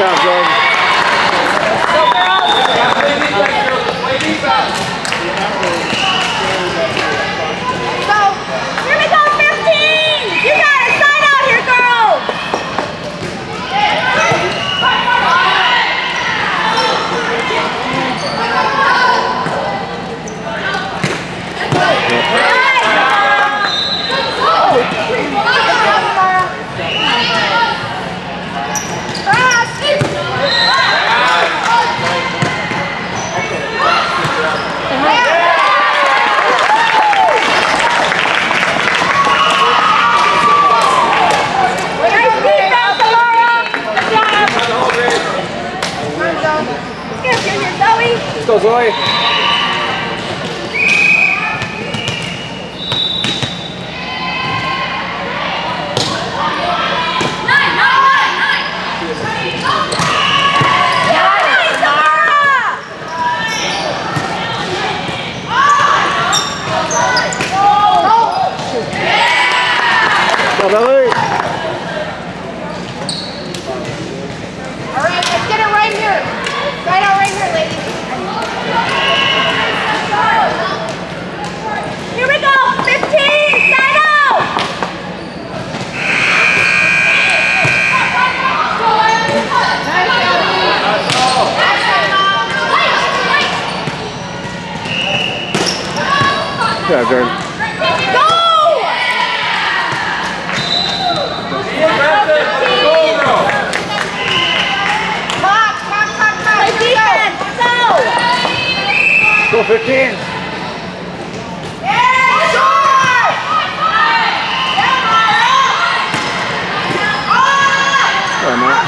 job, Jordan. Go, girls. Play defense. So, here we go, 15. You got it. Side out here, girls. Let's go, Zoe. Go, Billy. All right, let's get it right here. Right out right here, ladies. Here we go, 15, side out. Good job, Jordan. Go 15. Come on, man.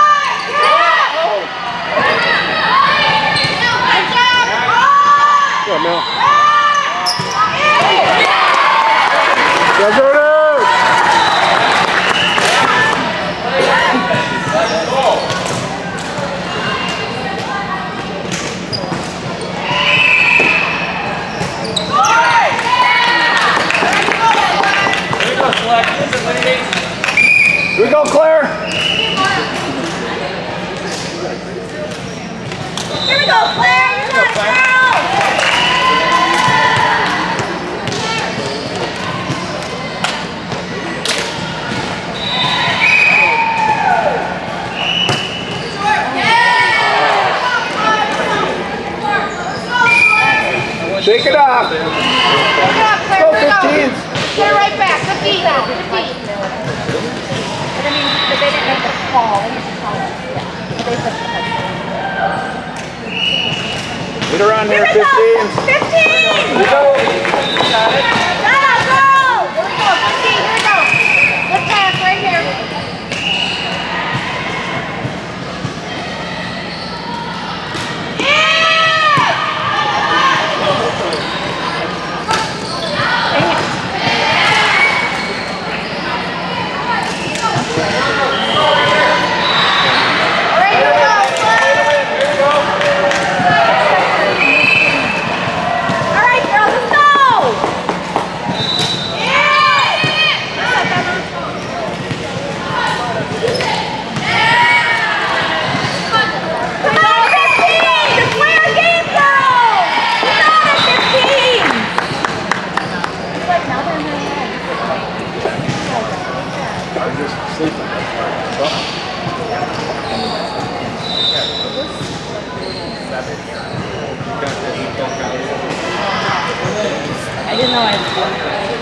Go, Mel. Go, Jordan. Here we go, Claire. Here we go, Claire. You got it, girl. Shake it off. Shake it off, Claire. Go, Here we go. 15s. Get it right back. 15 now. 15. But they didn't make the call. They just called it. Yeah. They pushed the touchdown. Get around there, 15s. 15! Here we go. Got it, go! Here we go, 15, here we go. Good pass right here. I didn't know I was doing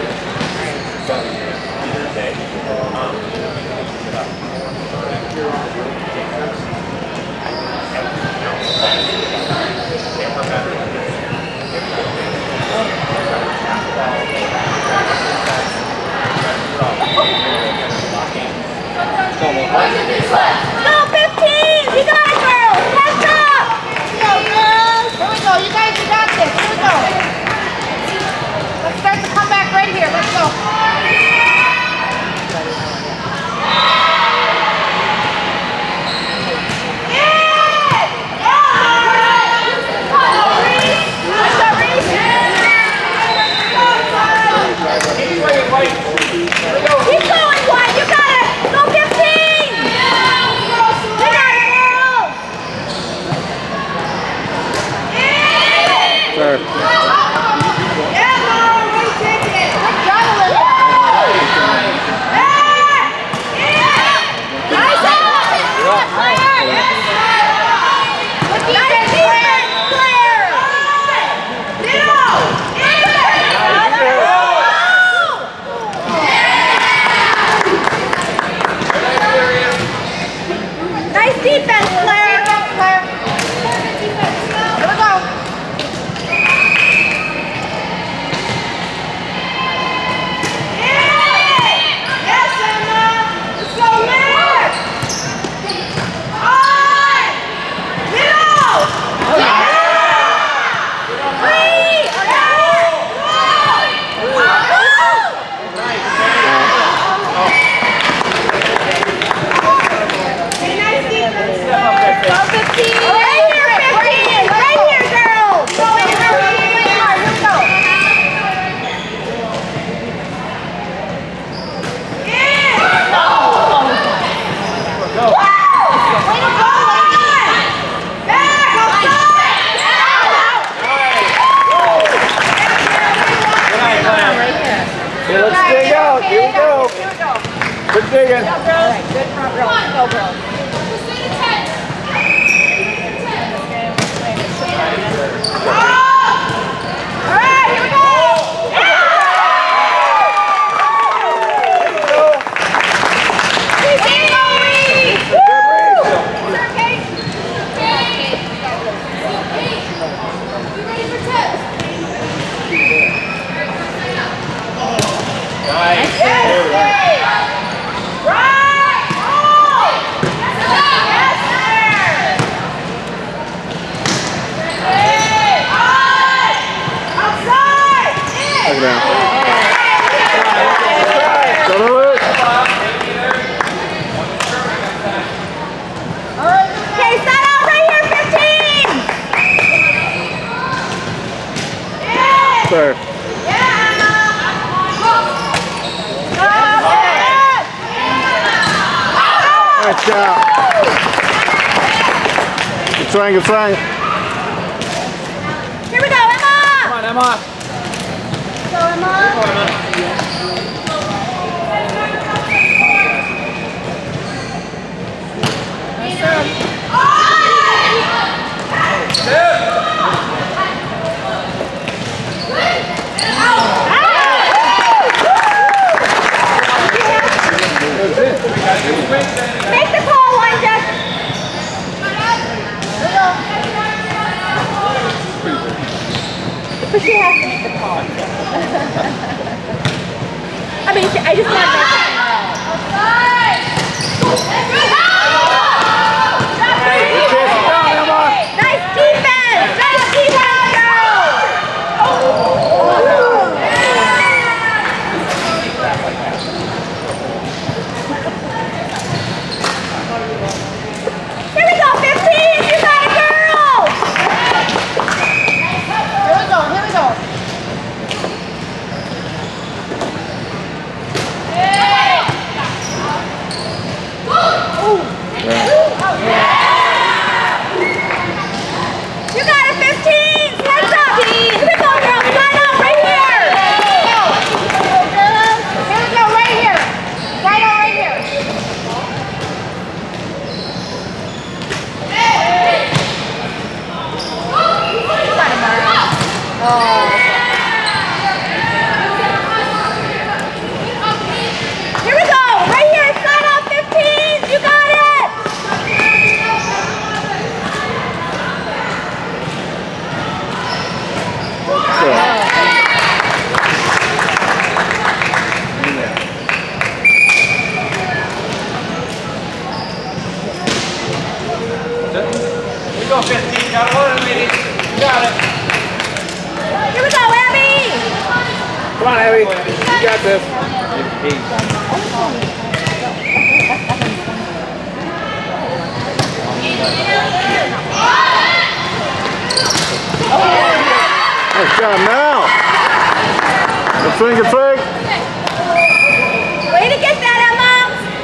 Go 15! You got it, girls! Heads up! Go, girls! Here we go. You guys, you got this. Here we go. Let's start the comeback right here. Let's go. Okay, let's dig out. Here we go. Good digging. Go, girls. Good front row. Go, girls. All right, here we go. Sir. Nice job. Good swing, good swing. Here we go, Emma! Come on, Emma. Go, Emma. Make the call, Wanda. But she has to make the call. I mean, I just want to make it. Nice defense! Nice defense, girls! Here we go, 15! You got it, girls! Here we go, here we go. You got it, 15! Heads up! Here we go, girls! Line up right here! Here we go, right here! Line up right here! Here we go! Right here! Line up, 15! You got it! Here we go, 15. Got a load, lady. You got it. Here we go, Abby! Come on, Abby. You got this. Nice job now. Good swing, good swing. Way to get that, Emma!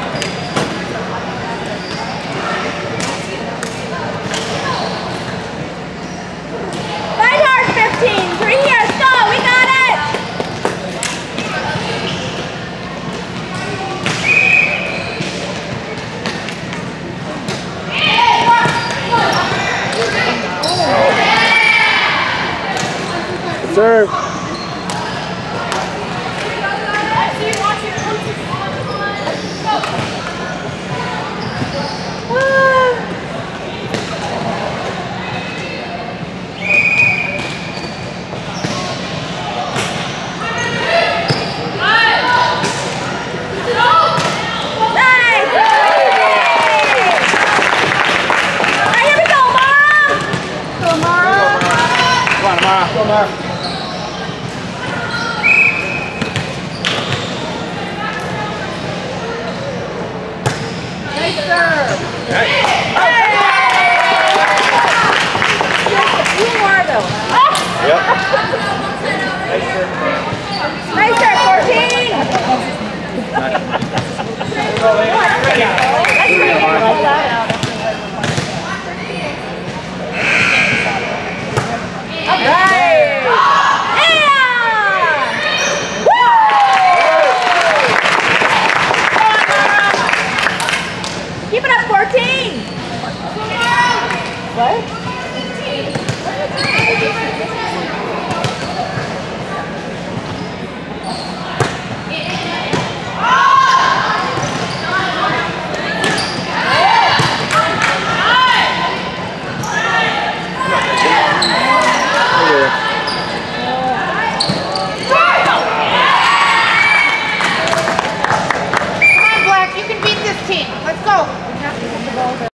Fight hard, 15! 3 years, go! We got it! Good serve. Nice serve, 14! All right! What?